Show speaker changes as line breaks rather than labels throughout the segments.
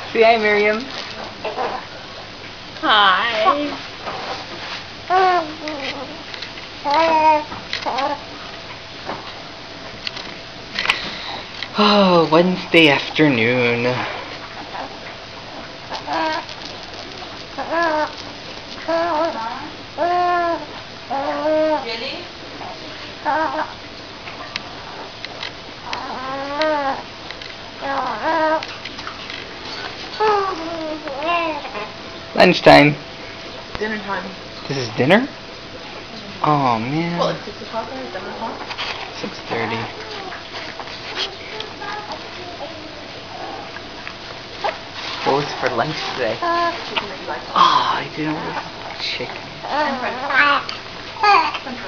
Say hi, Miriam. Hi. Oh, Wednesday afternoon.
Really?
Lunchtime.
Dinner time.
This is dinner? Oh, man.
Well, it's 6 o'clock or 7 o'clock?
6:30. What was for lunch today?
Chicken that you like.
Oh, I didn't want chicken.
And french fries. French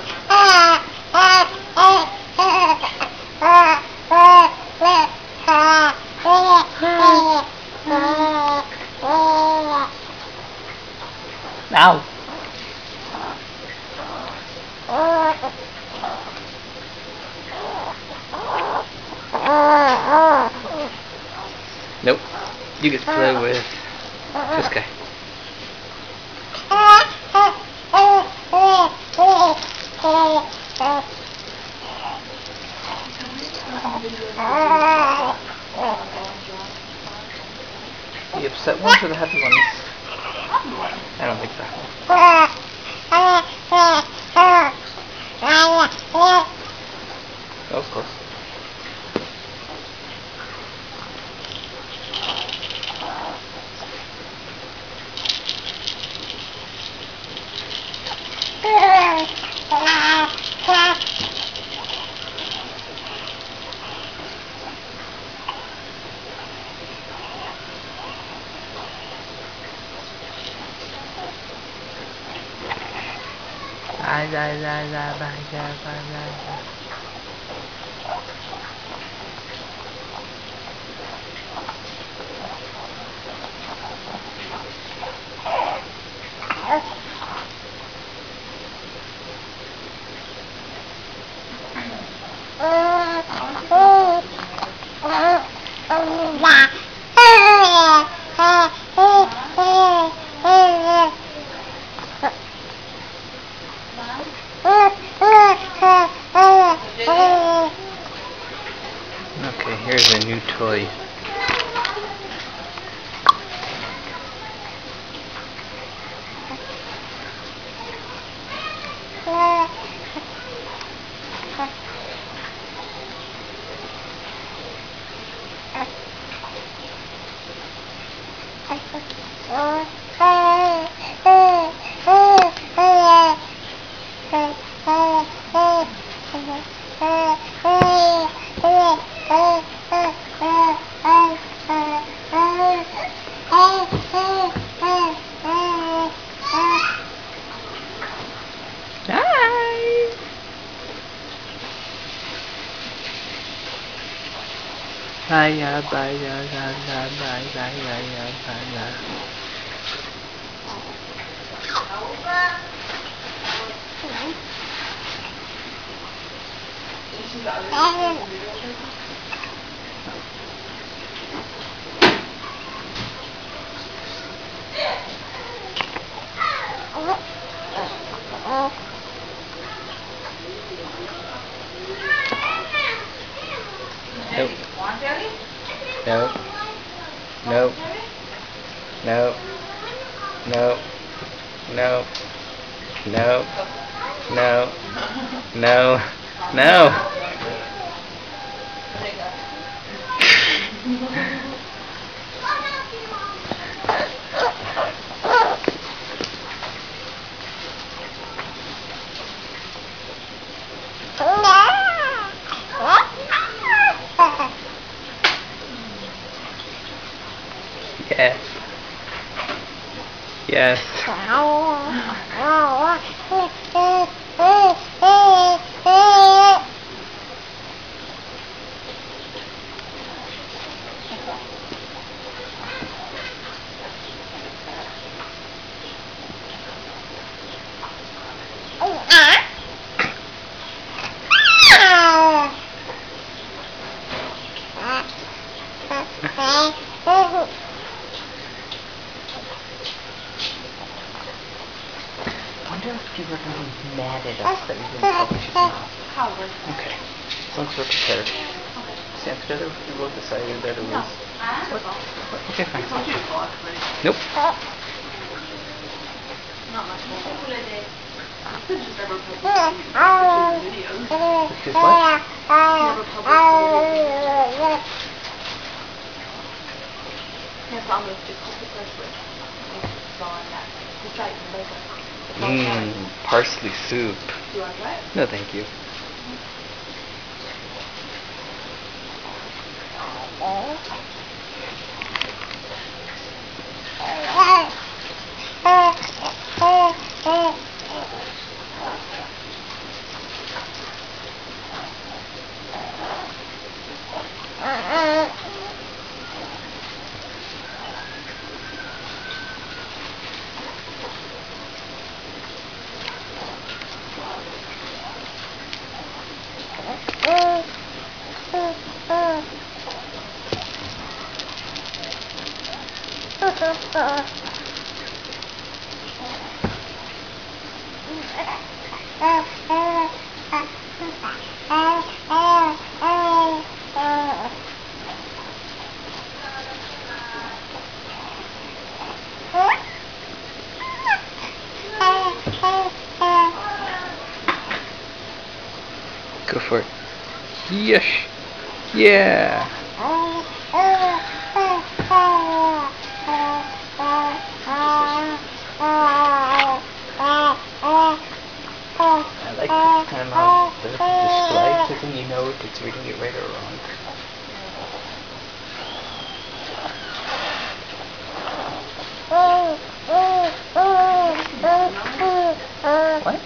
Now. Nope. You get to play with this guy. The upset ones or the happy ones? I don't think so. That was close. Okay, here's a new toy. Hi. Bye, bye. Nope. Nope. Nope. Nope. Nope. Nope. Nope. No. No. No. Yes. Yes. mad at us that we didn't publish it now.
Probably.
Okay. As long as we're prepared.
Okay.
Sam, together we both decided that it
No.
was...
That's all.
Okay, fine.
I told you to vlog, but
Nope.
not much more. You could just never publish videos.
Just what?
Never publish videos. Yeah, so I'm going to just put the first one. It's on that. The site and later.
Parsley soup.
Do you want to try it?
No, thank you. Go for it. Yes. Yeah. I like this kind of the display because then you know if it's reading it right or wrong. What?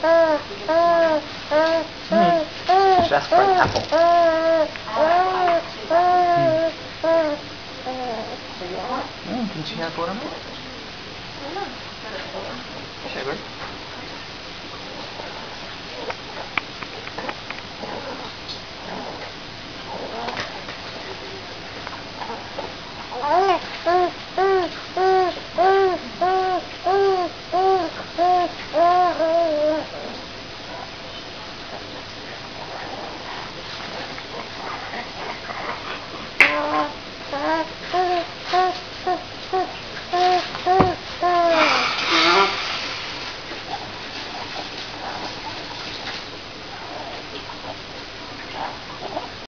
Should ask for an apple. Didn't you have watermelon? Sugar?